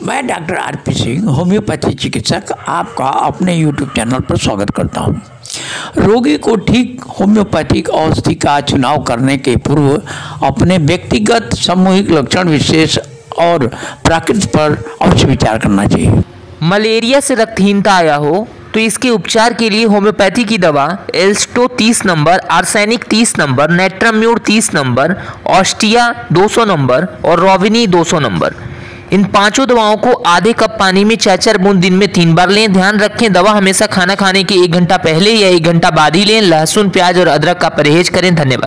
मैं doctor RP Singh, homeopathy चिकित्सक, आपका अपने यूट्यूब चैनल पर स्वागत करता हूं। रोगी को ठीक होम्योपैथिक औषधि का चुनाव करने के पूर्व अपने व्यक्तिगत, सामूहिक लक्षण विशेष और प्रकृति पर अवश्य विचार करना चाहिए। मलेरिया से रक्तहीनता आया हो तो इसके उपचार के लिए होम्योपैथी की दवा एल्स्टो 30 नंबर, आर्सेनिक 30 नंबर, नेट्राम्यूर 30 नंबर, ऑस्टिया 200 नंबर और रोविनी 200 नंबर, इन पांचों दवाओं को आधे कप पानी में 4-4 बूंद दिन में 3 बार लें। ध्यान रखें, दवा हमेशा खाना खाने के 1 घंटा पहले या 1 घंटा बाद ही लें। लहसुन, प्याज और अदरक का परहेज करें। धन्यवाद।